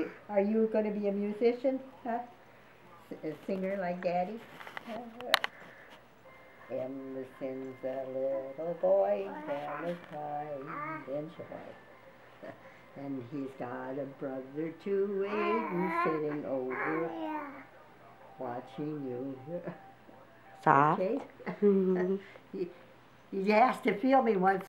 Are you going to be a musician? Huh? A singer like Daddy? Emerson's a little boy, Valentine and joy. And he's got a brother too, Aiden, sitting over, watching you. Soft. Okay? He has to feel me once.